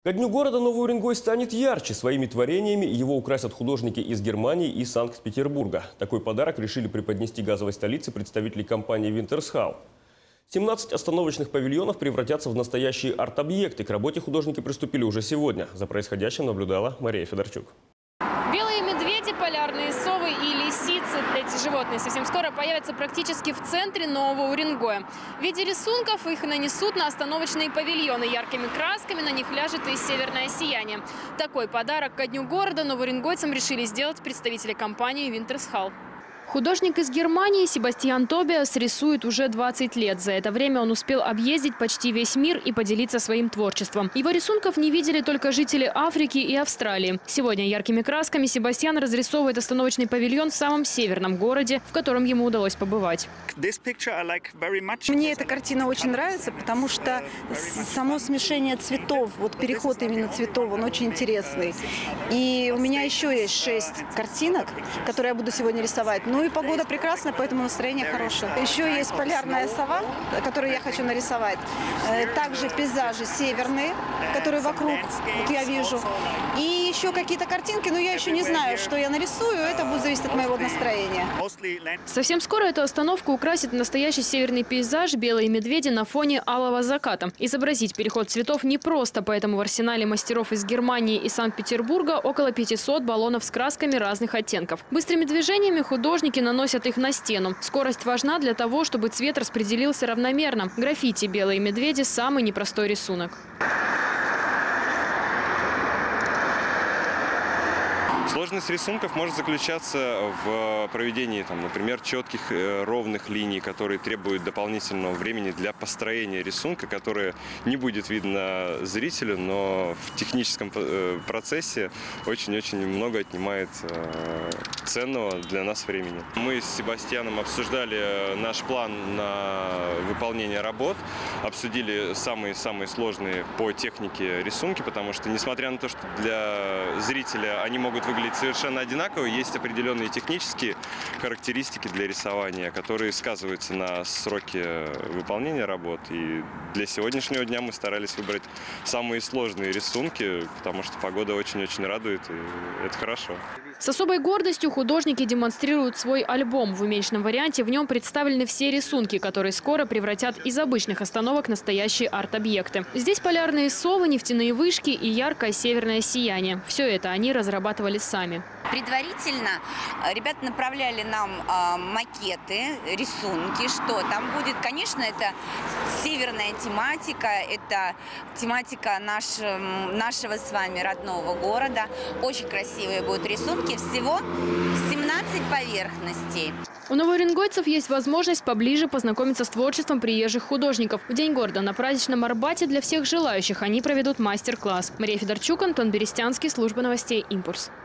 Ко дню города Новый Уренгой станет ярче. Своими творениями его украсят художники из Германии и Санкт-Петербурга. Такой подарок решили преподнести газовой столице представители компании «Винтерсхал». 17 остановочных павильонов превратятся в настоящие арт-объекты. К работе художники приступили уже сегодня. За происходящим наблюдала Мария Федорчук. Белые медведи, полярные совы и лисицы. Эти животные совсем скоро появятся практически в центре Нового Уренгоя. В виде рисунков их нанесут на остановочные павильоны. Яркими красками на них ляжет и северное сияние. Такой подарок ко дню города новоуренгойцам решили сделать представители компании «Винтерсхал». Художник из Германии Себастьян Тобиас рисует уже 20 лет. За это время он успел объездить почти весь мир и поделиться своим творчеством. Его рисунков не видели только жители Африки и Австралии. Сегодня яркими красками Себастьян разрисовывает остановочный павильон в самом северном городе, в котором ему удалось побывать. Мне эта картина очень нравится, потому что само смешение цветов, вот переход именно цветов, он очень интересный. И у меня еще есть 6 картинок, которые я буду сегодня рисовать. Ну и погода прекрасная, поэтому настроение хорошее. Еще есть полярная сова, которую я хочу нарисовать. Также пейзажи северные, которые вокруг, вот я вижу. И еще какие-то картинки, но я еще не знаю, что я нарисую. Это будет зависеть от моего настроения. Совсем скоро эту остановку украсит настоящий северный пейзаж «Белые медведи» на фоне алого заката. Изобразить переход цветов непросто, поэтому в арсенале мастеров из Германии и Санкт-Петербурга около 500 баллонов с красками разных оттенков. Быстрыми движениями художники наносят их на стену. Скорость важна для того, чтобы цвет распределился равномерно. Граффити «Белые медведи» – самый непростой рисунок. Сложность рисунков может заключаться в проведении, например, четких ровных линий, которые требуют дополнительного времени для построения рисунка, которое не будет видно зрителю, но в техническом процессе очень-очень много отнимает ценного для нас времени. Мы с Себастьяном обсуждали наш план на выполнение работ, обсудили самые-самые сложные по технике рисунки, потому что, несмотря на то, что для зрителя они могут выглядеть совершенно одинаково, есть определенные технические характеристики для рисования, которые сказываются на сроке выполнения работ. И для сегодняшнего дня мы старались выбрать самые сложные рисунки, потому что погода очень-очень радует, и это хорошо. С особой гордостью художники демонстрируют свой альбом. В уменьшенном варианте в нем представлены все рисунки, которые скоро превратят из обычных остановок настоящие арт-объекты. Здесь полярные совы, нефтяные вышки и яркое северное сияние. Все это они разрабатывали сами. Предварительно ребята направляли нам макеты, рисунки, что там будет. Конечно, это северная тематика, это тематика нашего с вами родного города. Очень красивые будут рисунки, всего 17 поверхностей. У новоуренгойцев есть возможность поближе познакомиться с творчеством приезжих художников. В День города на праздничном Арбате для всех желающих они проведут мастер-класс. Мария Федорчук, Антон Берестянский, служба новостей «Импульс».